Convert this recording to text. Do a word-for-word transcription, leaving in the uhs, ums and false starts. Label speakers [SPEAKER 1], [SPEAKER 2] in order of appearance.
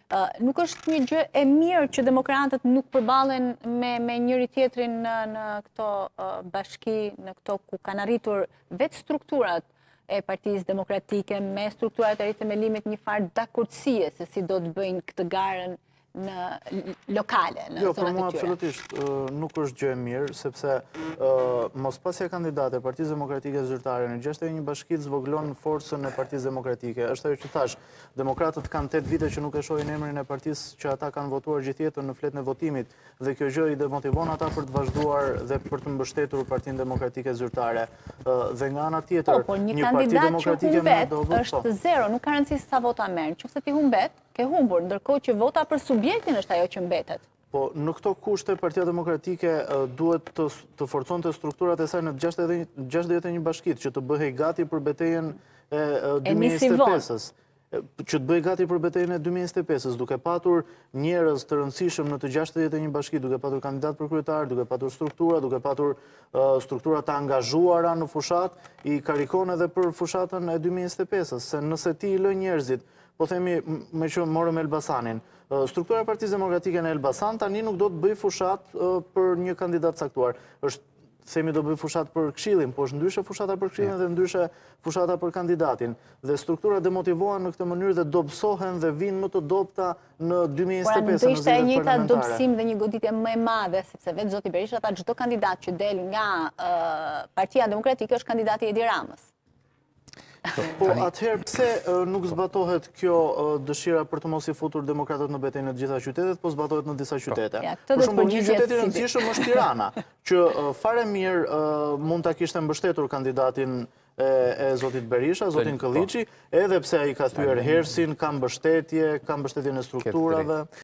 [SPEAKER 1] Nuk është një gjë e mirë që demokratët nuk përballen me, me njëri tjetrin në, në këto bashki, në këto ku kanë arritur vetë strukturat e Partisë Demokratike me strukturat e rithemelimit një farë dakordësie se si do të bëjnë këtë garën në lokale, në
[SPEAKER 2] jo,
[SPEAKER 1] zonat e tyre.
[SPEAKER 2] Jo, për mua absolutisht nuk është gjë e mirë, sepse mospasja kandidate e Partisë Demokratike Zyrtare në gjashtë e një bashkit zvoglon forcën e Partisë Demokratike. Është ajo që thash, demokratët kanë tetë vite që nuk e shohin emrin e partisë që ata kanë votuar gjithë jetën në fletën e votimit, dhe kjo gjë i demotivon ata për të vazhduar dhe për të mbështetur Partinë Demokratike Zyrtare. Dhe nga ana tjetër,
[SPEAKER 1] po,
[SPEAKER 2] një parti demokratike
[SPEAKER 1] me do është zero, nuk ka rëndësi sa vota merr. Nëse ti humbet, ke humbur, ndërkohë që vota për subjektin është ajo që mbetet.
[SPEAKER 2] Po, në këto kushte, Partia Demokratike duhet të forconte strukturat e saj në gjashtëdhjetë e një bashkit, që të bëhej gati për betejën e dy mijë e njëzet e pesës. Që të bëhej gati për betejën e dy mijë e njëzet e pesës, duke patur njerëz të rëndësishëm në të gjashtëdhjetë e një bashkit, duke patur kandidat për kryetar, duke patur struktura, duke patur struktura të angazhuara në fushat, i karikon edhe për fushatën e dy mijë e njëzet e pesës, se nëse ti i lë njerëzit, po themi me që morëm Elbasanin, struktura e Partisë Demokratike në Elbasan tani nuk do të bëj fushat për një kandidat caktuar. Është, themi do bëj fushat për Këshillin, po është ndryshe fushata për Këshillin dhe ndryshe fushata për kandidatin. Dhe struktura demotivohen në këtë mënyrë dhe dobësohen dhe vinë më të dobta në dy mijë e njëzet e pesë në zgjedhjet
[SPEAKER 1] parlamentare. Por ndryshta e njëjta
[SPEAKER 2] dobësim
[SPEAKER 1] dhe një goditje më e madhe, sepse vetë zoti Berisha tha çdo kandidat që del nga Partia Demokratike është kandidati i Edi Ramës.
[SPEAKER 2] Po atëherë pse nuk zbatohet kjo dëshira për të mos i futur demokratët në betejë në të gjitha qytetet, po zbatohet në disa qytete. Për shembull, një qytet i rëndësishëm është Tirana, që fare mirë mund ta kishte mbështetur kandidatin e zotit Berisha, zotin Këlliçi, edhe pse ai ka thyer Hersin, ka mbështetje, ka mbështetjen e strukturave.